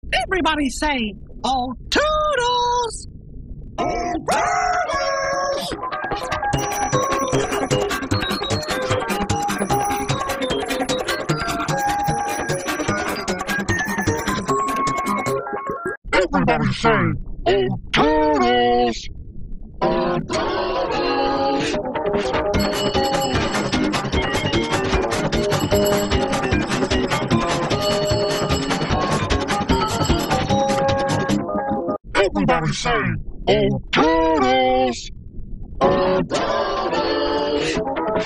Everybody say, "Oh, Toodles!" Oh, Toodles! Everybody say, "Oh, Toodles!" Oh, Toodles! Everybody say, "Oh, Toodles!" Oh, Toodles!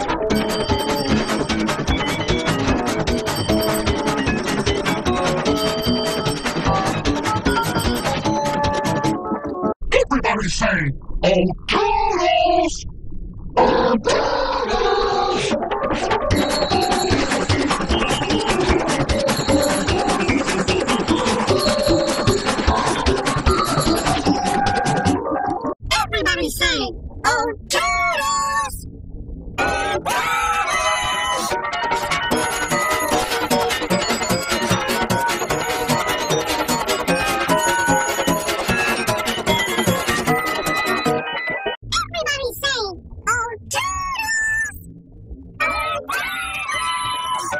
Everybody say, "Oh, Toodles!" Oh, Toodles! Everybody say, "Oh, Toodles!" Oh, Toodles! Everybody say, "Oh, Toodles!" Oh, Toodles!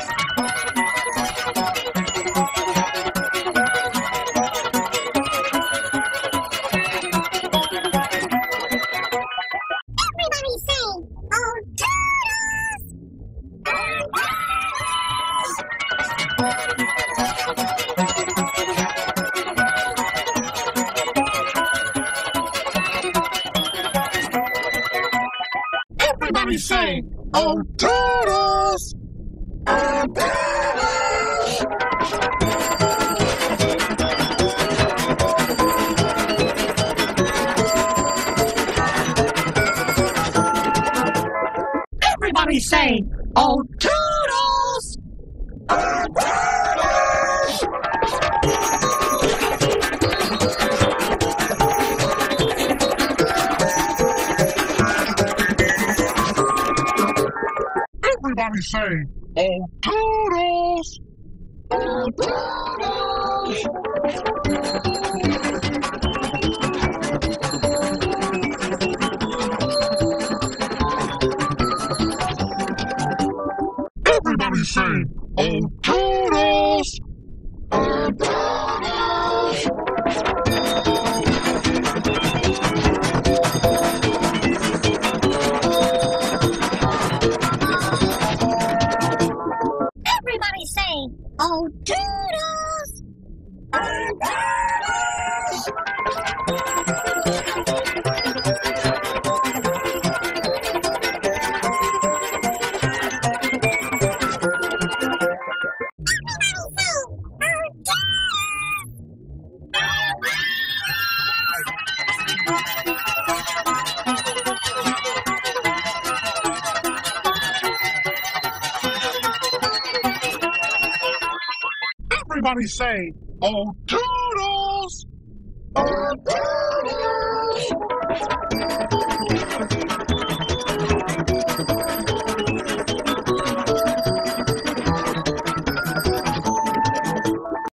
Everybody say, "Oh, Toodles!" Oh, Toodles! Everybody say, "Oh, Toodles!" Oh, Toodles! Everybody say, "Oh, Toodles!" Oh, Toodles! Everybody say, "Oh, Toodles!" Oh, Toodles! Everybody say, "Oh, Toodles!" Oh, Toodles! Everybody say, "Oh, Toodles!" Oh, Toodles! Everybody say, "Oh, Toodles!" Oh, Toodles!